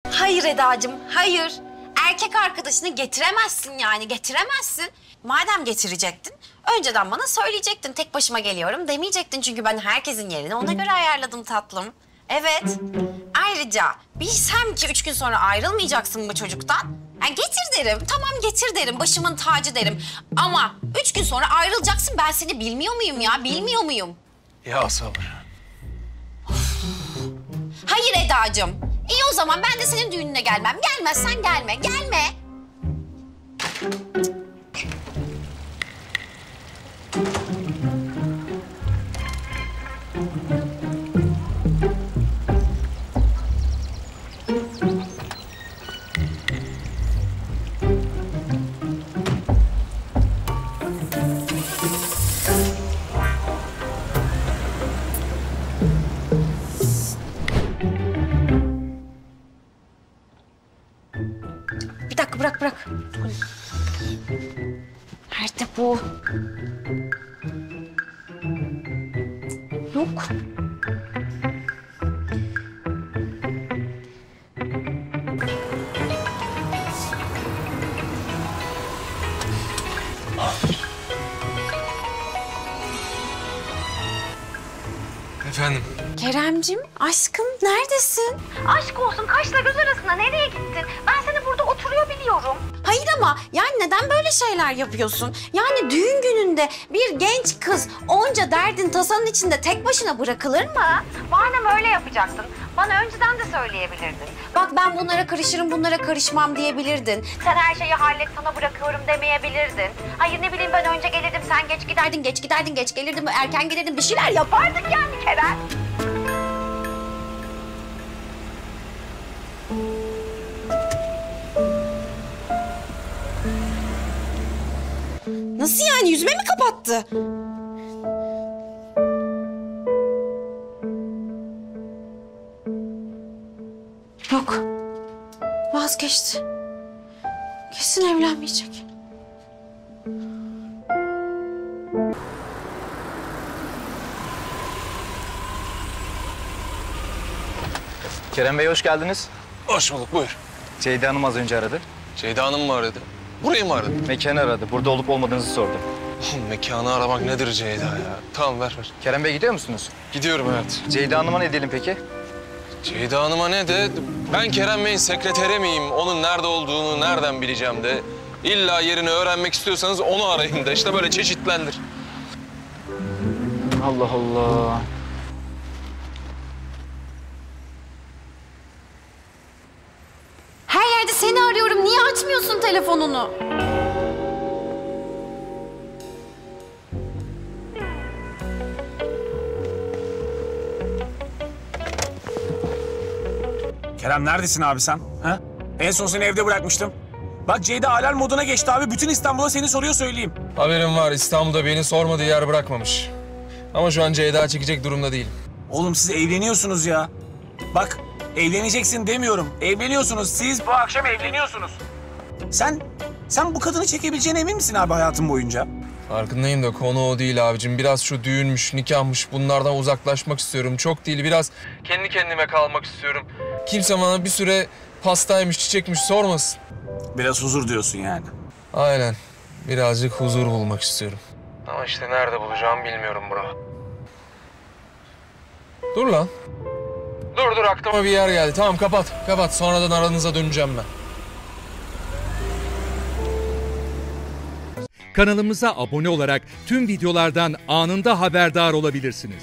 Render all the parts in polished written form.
Hayır Edacığım, hayır. Erkek arkadaşını getiremezsin yani, getiremezsin. Madem getirecektin, önceden bana söyleyecektin. Tek başıma geliyorum demeyecektin çünkü ben herkesin yerini ona göre ayarladım tatlım. Evet. Ayrıca bilsem ki 3 gün sonra ayrılmayacaksın bu çocuktan. Yani getir derim, tamam getir derim, başımın tacı derim. Ama 3 gün sonra ayrılacaksın, ben seni bilmiyor muyum ya, bilmiyor muyum? Ya sabır. Hayır Edacığım. İyi o zaman ben de senin düğününe gelmem. Gelmezsen gelme, gelme. Bir dakika bırak. Nerede bu? Yok. Efendim? Keremcim, aşkım neredesin? Aşk olsun, kaşla göz arasında nereye gittin? Ben seni burada oturuyor biliyorum. Hayır ama yani neden böyle şeyler yapıyorsun? Yani düğün gününde bir genç kız onca derdin tasanın içinde tek başına bırakılır mı? Madem öyle yapacaktın, bana önceden de söyleyebilirdin. Bak ben bunlara karışırım, bunlara karışmam diyebilirdin. Sen her şeyi hallet, sana bırakıyorum demeyebilirdin. Hayır ne bileyim ben önce gelirdim, sen geç giderdin, Geç giderdin, geç gelirdim, erken gelirdin, bir şeyler yapardık yani Kerem. Nasıl yani? Yüzüme mi kapattı? Yok. Vazgeçti. Kesin evlenmeyecek. Kerem Bey hoş geldiniz. Hoş bulduk, buyur. Ceyda Hanım az önce aradı. Ceyda Hanım mı aradı? Burayı mı aradı? Mekanı aradı. Burada olup olmadığınızı sordu. Mekanı aramak nedir Ceyda ya? Tamam ver. Kerem Bey gidiyor musunuz? Gidiyorum evet. Ceyda Hanım'a ne diyelim peki? Ceyda Hanım'a ne de ben Kerem Bey'in sekreteri miyim? Onun nerede olduğunu nereden bileceğim de. İlla yerini öğrenmek istiyorsanız onu arayın da. İşte böyle çeşitlendir. Allah Allah. Her yerde seni arıyorum. Niye açmıyorsun telefonunu? Kerem neredesin abi sen? Ha? En son seni evde bırakmıştım. Bak Ceyda alarm moduna geçti abi. Bütün İstanbul'a seni soruyor söyleyeyim. Haberim var, İstanbul'da beni sormadığı yer bırakmamış. Ama şu an Ceyda çekecek durumda değilim. Oğlum siz evleniyorsunuz ya. Bak evleneceksin demiyorum. Evleniyorsunuz. Siz bu akşam evleniyorsunuz. Sen bu kadını çekebileceğine emin misin abi hayatın boyunca? Farkındayım da konu o değil abicim. Biraz şu düğünmüş, nikahmış bunlardan uzaklaşmak istiyorum. Çok değil, biraz kendi kendime kalmak istiyorum. Kimse bana bir süre pastaymış, çiçekmiş sormasın. Biraz huzur diyorsun yani. Aynen. Birazcık huzur bulmak istiyorum. Ama işte nerede bulacağımı bilmiyorum bro. Dur lan. Dur aklıma bir yer geldi. Tamam kapat. Sonradan aranıza döneceğim ben. Kanalımıza abone olarak tüm videolardan anında haberdar olabilirsiniz.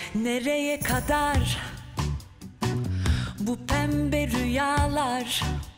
Nereye kadar bu pembe rüyalar?